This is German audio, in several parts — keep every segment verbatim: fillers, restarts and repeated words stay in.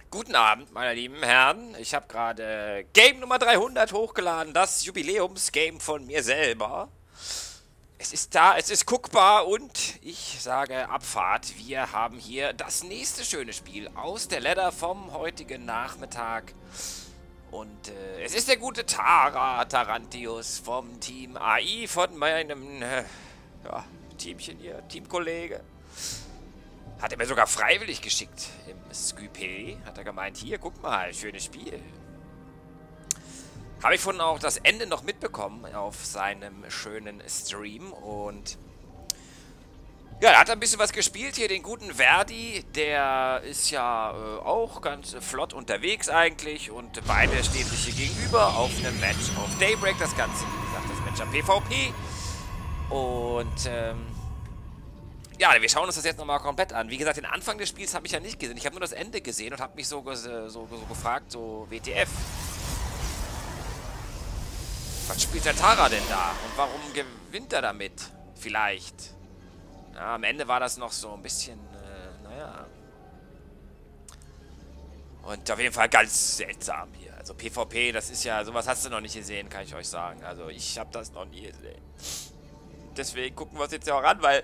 Guten Abend, meine lieben Herren. Ich habe gerade Game Nummer dreihundert hochgeladen, das Jubiläumsgame von mir selber. Es ist da, es ist guckbar und ich sage Abfahrt. Wir haben hier das nächste schöne Spiel aus der Ladder vom heutigen Nachmittag. Und äh, es ist der gute Tara Tarantius vom Team A I, von meinem äh, ja, Teamchen hier, Teamkollege. Hat er mir sogar freiwillig geschickt im Skype. Hat er gemeint, hier, guck mal, schönes Spiel. Habe ich von auch das Ende noch mitbekommen auf seinem schönen Stream. Und ja, da hat er ein bisschen was gespielt hier. Den guten Verdi, der ist ja äh, auch ganz flott unterwegs eigentlich. Und beide stehen sich hier gegenüber auf einem Match auf Daybreak. Das Ganze, wie gesagt, das Match am PvP. Und ähm... ja, wir schauen uns das jetzt nochmal komplett an. Wie gesagt, den Anfang des Spiels habe ich ja nicht gesehen. Ich habe nur das Ende gesehen und habe mich so, so, so gefragt, so W T F. Was spielt der Tara denn da? Und warum gewinnt er damit? Vielleicht. Ja, am Ende war das noch so ein bisschen, äh, naja. Und auf jeden Fall ganz seltsam hier. Also PvP, das ist ja, sowas hast du noch nicht gesehen, kann ich euch sagen. Also ich habe das noch nie gesehen. Deswegen gucken wir uns jetzt ja auch an, weil...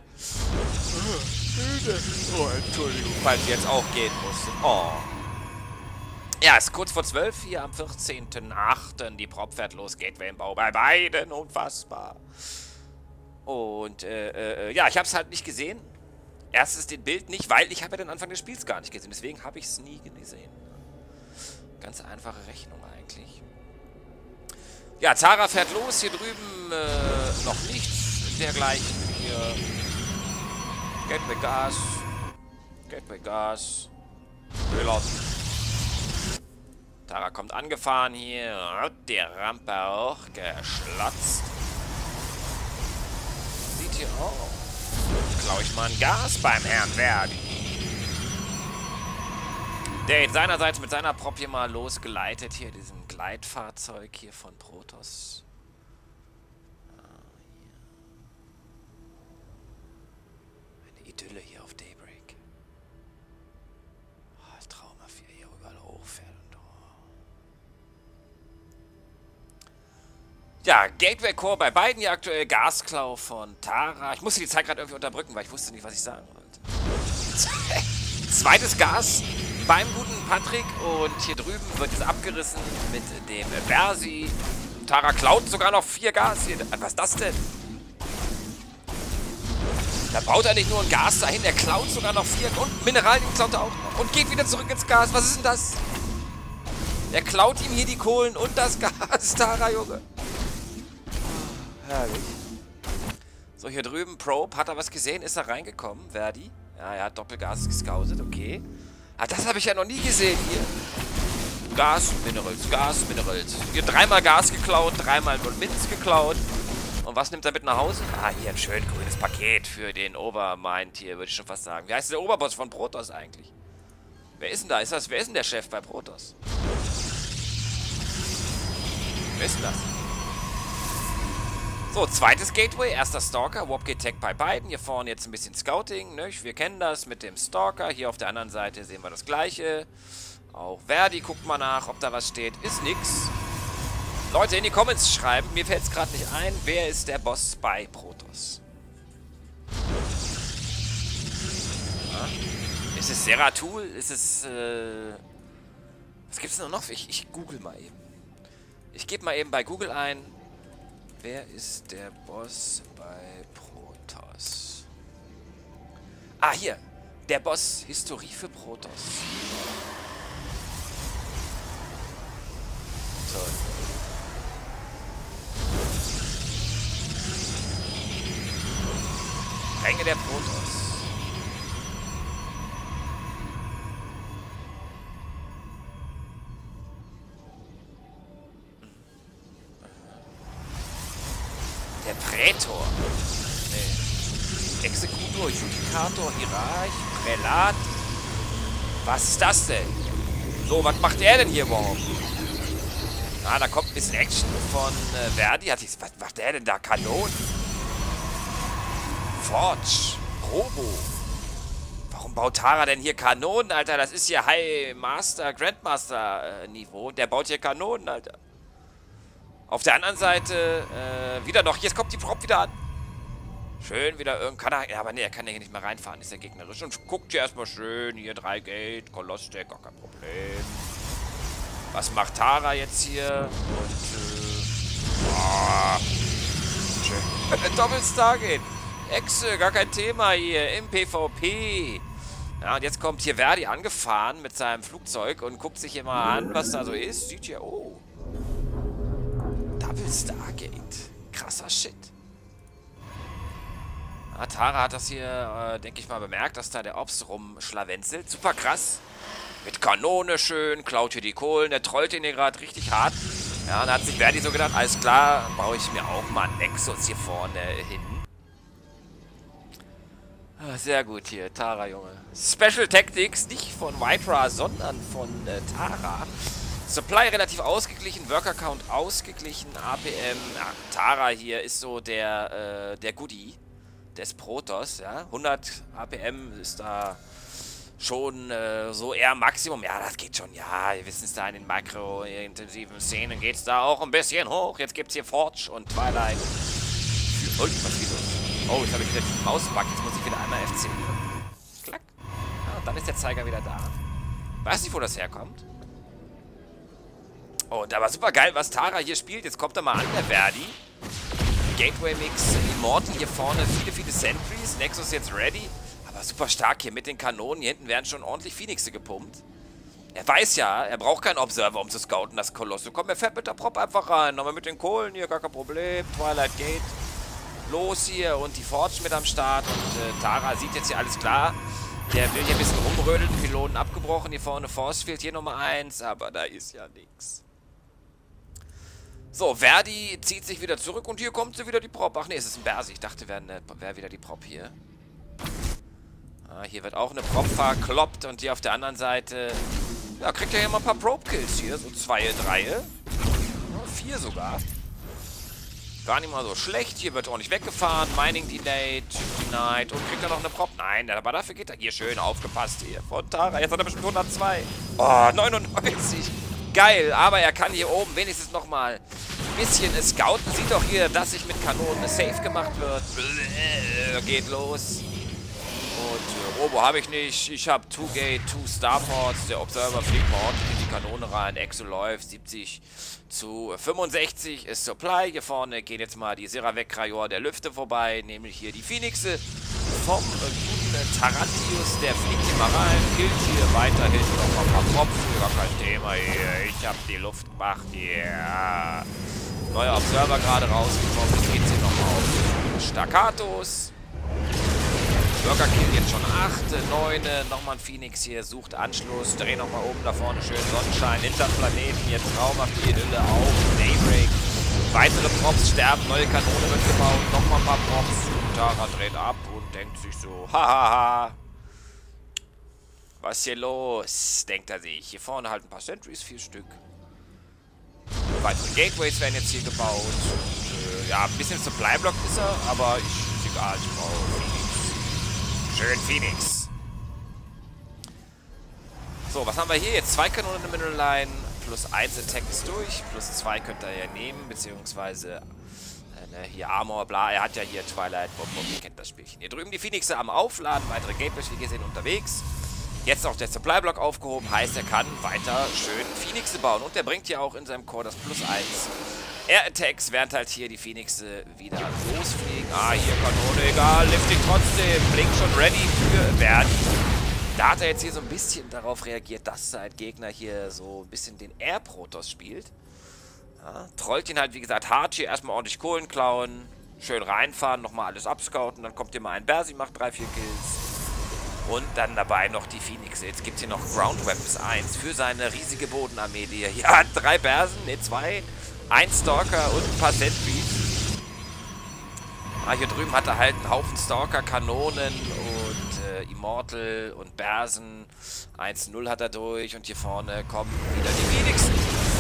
Oh, Entschuldigung, falls ich jetzt auch gehen muss. Oh. Ja, es ist kurz vor zwölf hier am vierzehnten achten Die Prop fährt los, Gateway im Bau bei beiden, unfassbar. Und, äh, äh, ja, ich habe es halt nicht gesehen. Erstens den Bild nicht, weil ich habe ja den Anfang des Spiels gar nicht gesehen. Deswegen habe ich es nie gesehen. Ganz einfache Rechnung eigentlich. Ja, Tara fährt los, hier drüben äh, noch nichts dergleichen. Hier Gateway Gas. Gateway Gas. Ölert. Tara kommt angefahren hier. Die Rampe auch geschlotzt. Sieht hier auch. Klau ich mal ein Gas beim Herrn Verdi. Der jetzt seinerseits mit seiner Prop hier mal losgeleitet. Hier diesem Gleitfahrzeug hier von Protoss. Eine Idylle hier auf Daybreak. Oh, traumhaft, wie er hier überall hochfährt. Und, oh. Ja, Gateway Core bei beiden hier aktuell. Gasklau von Tara. Ich musste die Zeit gerade irgendwie unterbrücken, weil ich wusste nicht, was ich sagen wollte. Zweites Gas beim guten Patrick. Und hier drüben wird es abgerissen mit dem Versi. Tara klaut sogar noch vier Gas hier. Was ist das denn? Da baut er nicht nur ein Gas dahin, er klaut sogar noch vier. Und Mineralien klaut er auch noch. Und geht wieder zurück ins Gas. Was ist denn das? Er klaut ihm hier die Kohlen und das Gas. Tara, Junge. Herrlich. So, hier drüben, Probe. Hat er was gesehen? Ist er reingekommen? Verdi? Ja, er hat Doppelgas gescoutet. Okay. Ah, das habe ich ja noch nie gesehen hier. Gas, Minerals, Gas, Minerals. Hier dreimal Gas geklaut, dreimal Minz geklaut. Und was nimmt er mit nach Hause? Ah, hier ein schön grünes Paket für den Obermind hier, würde ich schon fast sagen. Wie heißt der Oberboss von Protoss eigentlich? Wer ist denn da? Ist das, wer ist denn der Chef bei Protoss? Wer ist denn das? So, zweites Gateway, erster Stalker, Warpgate Tech bei beiden. Hier vorne jetzt ein bisschen Scouting, ne? Wir kennen das mit dem Stalker. Hier auf der anderen Seite sehen wir das gleiche. Auch Verdi guckt mal nach, ob da was steht. Ist nix. Leute, in die Comments schreiben, mir fällt es gerade nicht ein, wer ist der Boss bei Protoss? Ja. Ist es Zeratul? Ist es, äh... was gibt's denn noch? Ich, ich google mal eben. Ich gebe mal eben bei Google ein, wer ist der Boss bei Protoss? Ah, hier. Der Boss, Historie für Protoss. So. Ränge der Protoss. Der Prätor. Nee. Exekutor, Judikator, Hierarch, Prälat. Was ist das denn? So, was macht er denn hier überhaupt? Ah, da kommt ein bisschen Action von äh, Verdi. Hat die, was macht der denn da? Kanonen? Forge. Robo. Warum Warum baut Tara denn hier Kanonen, Alter? Das ist hier High Master, Grandmaster äh, Niveau. Der baut hier Kanonen, Alter. Auf der anderen Seite, äh, wieder noch. Jetzt kommt die Prop wieder an. Schön wieder irgend... Kann er... Ja, aber ne, er kann ja hier nicht mehr reinfahren. Ist ja gegnerisch. Und guckt hier erstmal schön. Hier drei Gate, Kolossdeck, gar kein Problem. Was macht Tara jetzt hier? Und, äh... Oh, schön. Doppel Stargate. Exe, gar kein Thema hier. Im PvP. Ja, und jetzt kommt hier Verdi angefahren mit seinem Flugzeug und guckt sich hier mal an, was da so ist. Sieht hier... Oh... Double Stargate. Krasser Shit. Ja, Tara hat das hier, äh, denke ich mal, bemerkt, dass da der Ops rumschlawenzelt. Super krass. Mit Kanone schön, klaut hier die Kohlen. Der trollt ihn hier gerade richtig hart. Ja, und dann hat sich Verdi so gedacht, alles klar, baue ich mir auch mal einen Nexus hier vorne hin. Ah, sehr gut hier, Tara, Junge. Special Tactics, nicht von Wypra, sondern von äh, Tara. Supply relativ ausgeglichen, Worker Count ausgeglichen, A P M, ja, Tara hier ist so der, äh, der Goodie des Protoss, ja, hundert A P M ist da schon äh, so eher Maximum, ja, das geht schon, ja, wir wissen es da in den makro-intensiven Szenen geht es da auch ein bisschen hoch, jetzt gibt es hier Forge und Twilight. Oh, was geht los? Oh, jetzt habe ich wieder den Mausbug, jetzt muss ich wieder einmal F zehn. Klack. Ja, und dann ist der Zeiger wieder da. Weiß nicht, wo das herkommt. Oh, und aber super geil, was Tara hier spielt. Jetzt kommt er mal an, der Verdi. Gateway Mix, Immortal hier vorne, viele, viele Sentries. Nexus jetzt ready. Aber super stark hier mit den Kanonen. Hier hinten werden schon ordentlich Phoenixe gepumpt. Er weiß ja, er braucht keinen Observer, um zu scouten, das Kolosse. Komm, er fährt mit der Prop einfach rein. Nochmal mit den Kohlen hier, gar kein Problem. Twilight Gate. Los hier und die Forge mit am Start. Und äh, Tara sieht jetzt hier alles klar. Der will hier ein bisschen rumrödeln. Pylonen abgebrochen. Hier vorne Force Field, hier Nummer eins. Aber da ist ja nichts. So, Verdi zieht sich wieder zurück und hier kommt sie wieder die Prop. Ach nee, es ist ein Bersi. Ich dachte, wäre wär wieder die Prop hier. Ah, hier wird auch eine Prop verkloppt und hier auf der anderen Seite... Ja, kriegt er hier mal ein paar Probe-Kills hier. So zwei, drei. Ja, vier sogar. Gar nicht mal so schlecht. Hier wird ordentlich weggefahren. Mining delayed, denied. Und kriegt er noch eine Prop? Nein, aber dafür geht er hier schön aufgepasst hier von Tara. Jetzt hat er bestimmt hundertzwei. Oh, neunundneunzig. Geil, aber er kann hier oben wenigstens nochmal ein bisschen scouten. Sieht doch hier, dass sich mit Kanonen safe gemacht wird. Bläh, geht los. Und äh, Robo habe ich nicht. Ich habe zwei Gate, zwei Starports. Der Observer fliegt mal ordentlich in die Kanone rein. Exo läuft siebzig zu fünfundsechzig ist Supply. Hier vorne gehen jetzt mal die Seravec-Krajor der Lüfte vorbei. Nämlich hier die Phoenixe vom äh, guten Tarantius. Der fliegt hier mal rein. Killt hier weiterhin noch mal ein paar Tropfen. Gar kein Thema hier. Ich habe die Luft gemacht. Yeah. Neuer Observer gerade rausgekommen. Jetzt geht's hier nochmal auf Staccatos. Burger Kill jetzt schon acht, neun, nochmal ein Phoenix hier, sucht Anschluss, dreh nochmal oben da vorne schön Sonnenschein, hinterm Planeten, jetzt traumhaft die Hülle auf, Daybreak, weitere Props sterben, neue Kanone wird gebaut, nochmal ein paar Props, Tara dreht ab und denkt sich so, hahaha, was hier los, denkt er sich, hier vorne halt ein paar Sentries, vier Stück, weitere Gateways werden jetzt hier gebaut, und, äh, ja, ein bisschen Supply-Block ist er, aber ich, ist egal, ich brauche Phoenix. Schön Phoenix. So, was haben wir hier jetzt? Zwei Kanonen in der Middle Line. Plus eins Attack ist durch. Plus zwei könnt ihr ja nehmen. Beziehungsweise äh, ne, hier Armor, bla. Er hat ja hier Twilight. Bom, bom, ihr kennt das Spielchen. Hier drüben die Phoenixe am Aufladen. Weitere Gateways, wie gesehen, unterwegs. Jetzt auch der Supply-Block aufgehoben. Heißt, er kann weiter schön Phoenixe bauen. Und der bringt ja auch in seinem Core das Plus eins. Air-Attacks, während halt hier die Phoenixe wieder losfliegen. Ah, hier Kanone, egal, Lifting trotzdem. Blink schon ready für Verdi. Da hat er jetzt hier so ein bisschen darauf reagiert, dass sein Gegner hier so ein bisschen den Air-Protoss spielt. Ja, trollt ihn halt, wie gesagt, hart hier. Erstmal ordentlich Kohlen klauen. Schön reinfahren, nochmal alles abscouten. Dann kommt hier mal ein Bersi, macht drei, vier Kills. Und dann dabei noch die Phoenixe. Jetzt gibt es hier noch Ground Weapons eins für seine riesige Bodenarmee, die er hier hat. Drei Bersen, ne, zwei. Ein Stalker und ein paar Sentries. Ah, hier drüben hat er halt einen Haufen Stalker, Kanonen und äh, Immortal und Bersen. eins null hat er durch und hier vorne kommen wieder die wenigsten.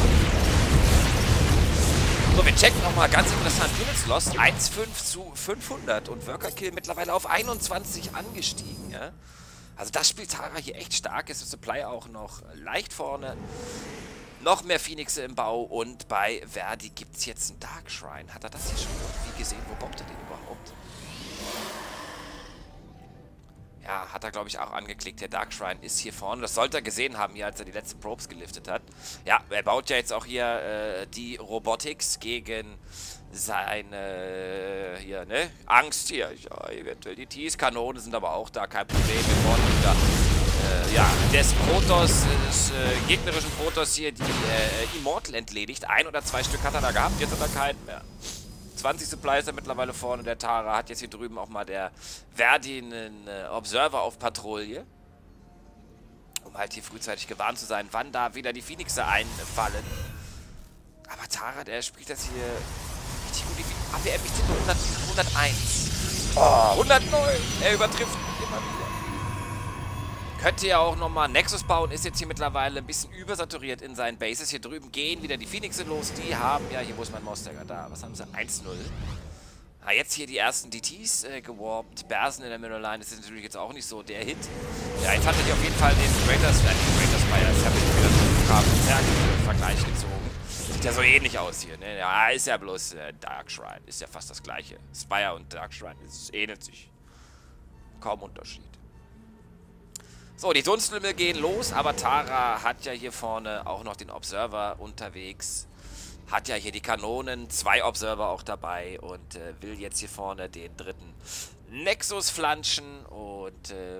So, wir checken nochmal ganz interessant. Units Lost eins Komma fünf zu fünfhundert und Worker Kill mittlerweile auf einundzwanzig angestiegen. Ja? Also das spielt Tara hier echt stark. Ist das Supply auch noch leicht vorne. Noch mehr Phoenixe im Bau. Und bei Verdi gibt es jetzt einen Dark Shrine. Hat er das hier schon irgendwie gesehen? Wo baut er den überhaupt? Ja, hat er, glaube ich, auch angeklickt. Der Dark Shrine ist hier vorne. Das sollte er gesehen haben, hier, als er die letzten Probes geliftet hat. Ja, er baut ja jetzt auch hier äh, die Robotics gegen seine, hier, ne? Angst hier. Ja, eventuell die Tees-Kanonen sind aber auch da. Kein Problem. Wir wollen wieder, äh, ja, des Protoss, des äh, gegnerischen Protoss hier die äh, Immortal entledigt. Ein oder zwei Stück hat er da gehabt. Jetzt hat er keinen mehr. zwanzig Supply ist er mittlerweile vorne. Der Tara hat jetzt hier drüben auch mal der Verdi einen äh, Observer auf Patrouille. Um halt hier frühzeitig gewarnt zu sein, wann da wieder die Phoenixe einfallen. Aber Tara, der spielt das hier richtig gut. Die A P M ist nur hundert, hunderteins. Oh, hundertneun. Er übertrifft immer wieder. Könnte ja auch nochmal Nexus bauen, ist jetzt hier mittlerweile ein bisschen übersaturiert in seinen Bases. Hier drüben gehen wieder die Phoenixe los. Die haben, ja, hier, wo ist mein Monster da? Was haben sie? eins null. Ah, jetzt hier die ersten D Ts äh, gewarpt. Bersen in der Middle Line, das ist natürlich jetzt auch nicht so der Hit. Ja, jetzt hat er hier auf jeden Fall den Greater Spire, äh, Greater Spire, das habe ich wieder einen Vergleich gezogen. Sieht ja so ähnlich aus hier, ne? Ja, ist ja bloß äh, Dark Shrine, ist ja fast das gleiche. Spire und Dark Shrine, es ähnelt sich. Kaum Unterschied. So, die Dunstlümmel gehen los, aber Tara hat ja hier vorne auch noch den Observer unterwegs. Hat ja hier die Kanonen, zwei Observer auch dabei und äh, will jetzt hier vorne den dritten Nexus flanschen und äh,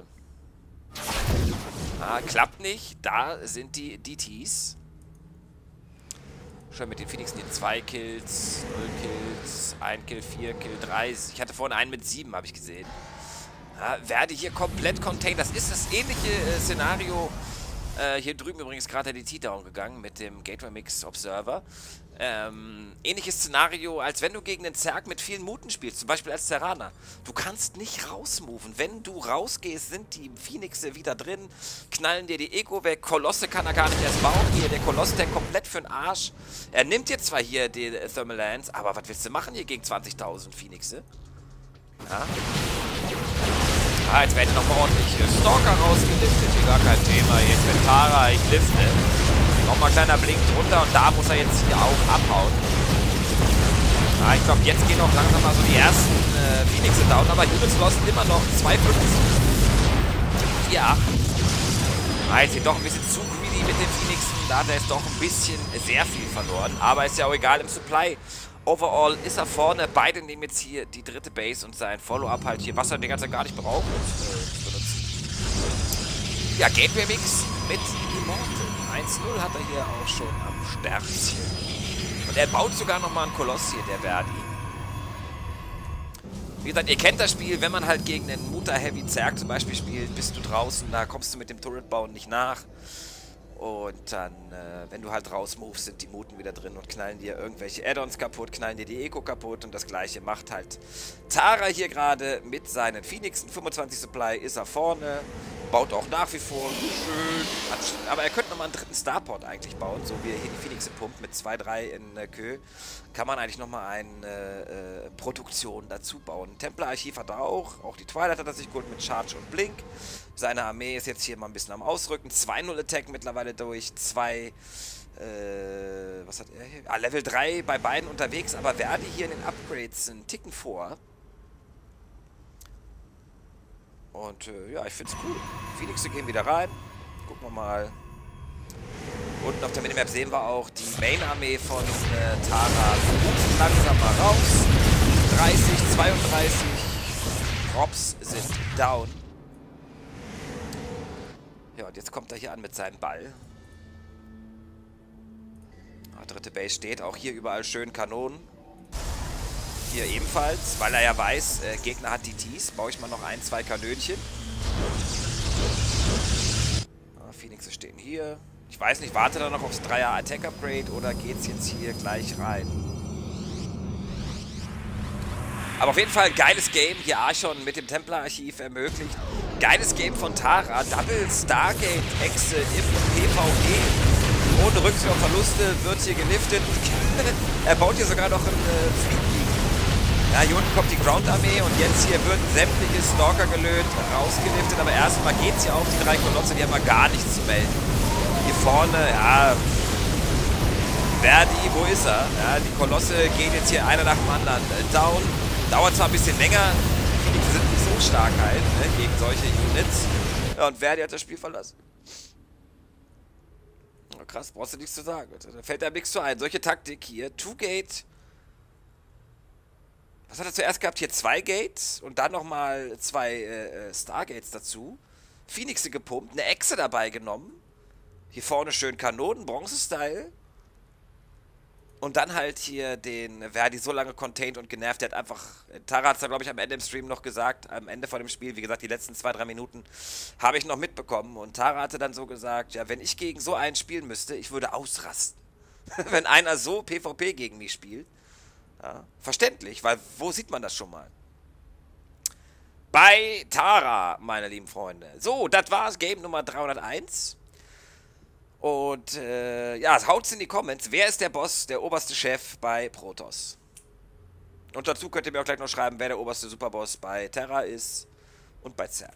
ah, klappt nicht. Da sind die D Ts. Schon mit den Phoenixen hier zwei Kills, null Kills, ein Kill, vier Kill, drei. Ich hatte vorhin einen mit sieben, habe ich gesehen. Ja, werde hier komplett contained. Das ist das ähnliche äh, Szenario. Äh, hier drüben übrigens gerade der D T down gegangen mit dem Gateway Mix Observer. Ähm, ähnliches Szenario, als wenn du gegen einen Zerg mit vielen Muten spielst, zum Beispiel als Terraner. Du kannst nicht rausmoven. Wenn du rausgehst, sind die Phoenixe wieder drin, knallen dir die Eco weg. Kolosse kann er gar nicht erst bauen. Hier, der Koloss, der komplett für den Arsch. Er nimmt jetzt zwar hier die äh, Thermal Lance, aber was willst du machen hier gegen zwanzigtausend Phoenixe? Ja. Ah, jetzt werden nochmal ordentlich Stalker rausgeliftet. Hier gar kein Thema. Jetzt mit Tara, ich lifte. Nochmal kleiner Blink drunter und da muss er jetzt hier auch abhauen. Ah, ich glaube, jetzt gehen auch langsam mal so die ersten äh, Phoenixe down. Aber Units lost immer noch zwei fünf. vier acht. Ah, jetzt hier doch ein bisschen zu greedy mit den Phoenixen. Da hat er jetzt doch ein bisschen sehr viel verloren. Aber ist ja auch egal im Supply. Overall ist er vorne. Beide nehmen jetzt hier die dritte Base und sein Follow-up halt hier, was er die ganze Zeit gar nicht braucht, äh, benutzen. Ja, Gateway Mix mit Immortal. eins null hat er hier auch schon am Sternchen. Und er baut sogar nochmal einen Koloss hier, der Verdi. Wie gesagt, ihr kennt das Spiel, wenn man halt gegen einen Muta-Heavy Zerg zum Beispiel spielt, bist du draußen, da kommst du mit dem Turret-Bauen nicht nach. Und dann, äh, wenn du halt rausmovest, sind die Muten wieder drin und knallen dir irgendwelche Add-ons kaputt, knallen dir die Eco kaputt und das gleiche macht halt Tara hier gerade mit seinen Phoenixen. fünfundzwanzig Supply ist er vorne, baut auch nach wie vor schön. Aber er könnte nochmal einen dritten Starport eigentlich bauen, so wie er hier die Phoenixe pumpt mit zwei, drei in äh, Kö. Kann man eigentlich nochmal eine äh, Produktion dazu bauen. Templar-Archiv hat er auch, auch die Twilight hat er sich geholt mit Charge und Blink. Seine Armee ist jetzt hier mal ein bisschen am Ausrücken. zwei null Attack mittlerweile durch. zwei, äh, was hat er hier? Ah, Level drei bei beiden unterwegs, aber Verdi hier in den Upgrades einen Ticken vor. Und äh, ja, ich find's cool. Phoenixe gehen wieder rein. Gucken wir mal. Unten auf der Minimap sehen wir auch die Main-Armee von äh, Tara. Ruft langsam mal raus. dreißig, zweiunddreißig. Props sind down. Ja, und jetzt kommt er hier an mit seinem Ball. Ah, dritte Base steht. Auch hier überall schön Kanonen. Hier ebenfalls, weil er ja weiß, äh, Gegner hat D Ts. Baue ich mal noch ein, zwei Kanönchen. Ah, Phoenixe stehen hier. Ich weiß nicht, warte da noch aufs Dreier Attack Upgrade oder geht's jetzt hier gleich rein? Aber auf jeden Fall ein geiles Game. Hier Archon mit dem Templar-Archiv ermöglicht. Geiles Game von Tara. Double Stargate Hexe im PvE. Ohne Rücksicht auf Verluste wird hier geliftet. Er baut hier sogar noch einen äh, Fleet Ja, hier unten kommt die Ground-Armee und jetzt hier wird sämtliche Stalker gelöt, rausgeliftet, aber erstmal geht es hier auf die drei Kolosse, die haben mal gar nichts zu melden. Hier vorne, ja, Verdi, wo ist er? Ja, die Kolosse gehen jetzt hier einer nach dem anderen down. Dauert zwar ein bisschen länger, die sind nicht so stark halt, ne, gegen solche Units. Ja, und Verdi hat das Spiel verlassen. Oh, krass, brauchst du nichts zu sagen. Da fällt einem nichts zu ein. Solche Taktik hier, Two-Gate. Was hat er zuerst gehabt? Hier zwei Gates und dann nochmal zwei äh, Stargates dazu. Phoenixe gepumpt, eine Echse dabei genommen. Hier vorne schön Kanonen, Bronze-Style. Und dann halt hier den Verdi so lange contained und genervt. Der hat einfach, Tara hat es da glaube ich am Ende im Stream noch gesagt, am Ende von dem Spiel, wie gesagt, die letzten zwei, drei Minuten habe ich noch mitbekommen. Und Tara hatte dann so gesagt, ja, wenn ich gegen so einen spielen müsste, ich würde ausrasten. Wenn einer so PvP gegen mich spielt. Ja, verständlich, weil wo sieht man das schon mal? Bei Tara, meine lieben Freunde. So, das war's, Game Nummer dreihunderteins. Und äh, ja, haut's in die Comments. Wer ist der Boss, der oberste Chef bei Protoss? Und dazu könnt ihr mir auch gleich noch schreiben, wer der oberste Superboss bei Terra ist und bei Zerg.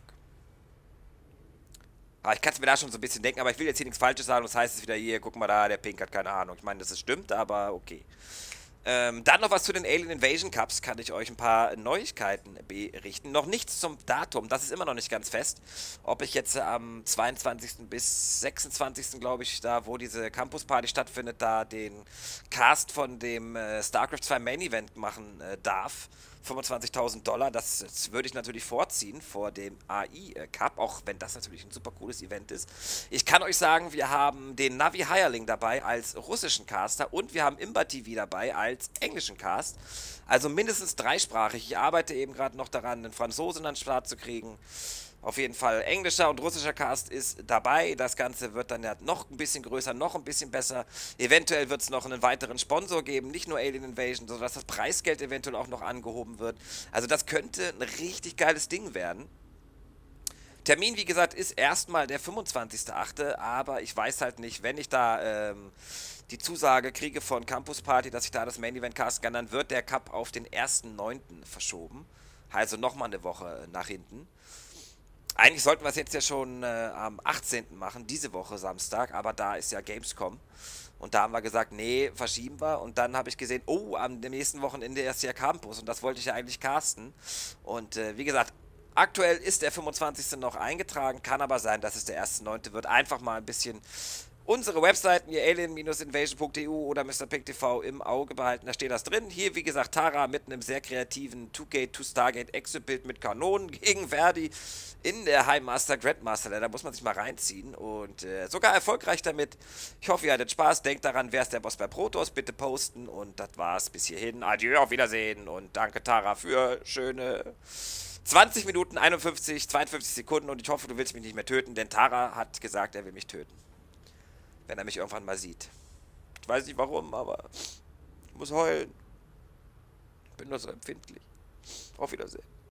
Ah, ich kann es mir da schon so ein bisschen denken, aber ich will jetzt hier nichts Falsches sagen. Das heißt es wieder hier, guck mal da, der Pink hat keine Ahnung. Ich meine, das ist stimmt, aber okay. Ähm, dann noch was zu den Alien Invasion Cups, kann ich euch ein paar Neuigkeiten berichten. Noch nichts zum Datum, das ist immer noch nicht ganz fest. Ob ich jetzt am zweiundzwanzigsten bis sechsundzwanzigsten glaube ich, da wo diese Campus Party stattfindet, da den Cast von dem äh, StarCraft zwei Main Event machen äh, darf. fünfundzwanzigtausend Dollar, das, das würde ich natürlich vorziehen vor dem A I Cup, auch wenn das natürlich ein super cooles Event ist. Ich kann euch sagen, wir haben den Navi Hirelink dabei als russischen Caster und wir haben Imba T V dabei als englischen Cast. Also mindestens dreisprachig. Ich arbeite eben gerade noch daran, einen Franzosen an den Start zu kriegen. Auf jeden Fall englischer und russischer Cast ist dabei. Das Ganze wird dann ja noch ein bisschen größer, noch ein bisschen besser. Eventuell wird es noch einen weiteren Sponsor geben, nicht nur Alien Invasion, sondern dass das Preisgeld eventuell auch noch angehoben wird. Also das könnte ein richtig geiles Ding werden. Termin, wie gesagt, ist erstmal der fünfundzwanzigste achte aber ich weiß halt nicht, wenn ich da ähm, die Zusage kriege von Campus Party, dass ich da das Main Event casten kann, dann wird der Cup auf den ersten neunten verschoben. Also nochmal eine Woche nach hinten. Eigentlich sollten wir es jetzt ja schon äh, am achtzehnten machen, diese Woche Samstag, aber da ist ja Gamescom. Und da haben wir gesagt, nee, verschieben wir. Und dann habe ich gesehen, oh, am nächsten Wochenende ist ja Campus und das wollte ich ja eigentlich casten. Und äh, wie gesagt, aktuell ist der fünfundzwanzigste noch eingetragen, kann aber sein, dass es der erste neunte wird. Einfach mal ein bisschen unsere Webseiten hier alien invasion punkt e u oder Mister Pink T V im Auge behalten, da steht das drin. Hier, wie gesagt, Tara mit einem sehr kreativen Two-Gate, Two-Stargate Exit-Bild mit Kanonen gegen Verdi in der High Master Grandmaster. Da muss man sich mal reinziehen und äh, sogar erfolgreich damit. Ich hoffe, ihr hattet Spaß. Denkt daran, wer ist der Boss bei Protoss? Bitte posten und das war's bis hierhin. Adieu, auf Wiedersehen und danke Tara für schöne zwanzig Minuten, einundfünfzig, zweiundfünfzig Sekunden und ich hoffe, du willst mich nicht mehr töten, denn Tara hat gesagt, er will mich töten. Wenn er mich irgendwann mal sieht. Ich weiß nicht warum, aber ich muss heulen. Ich bin nur so empfindlich. Auf Wiedersehen.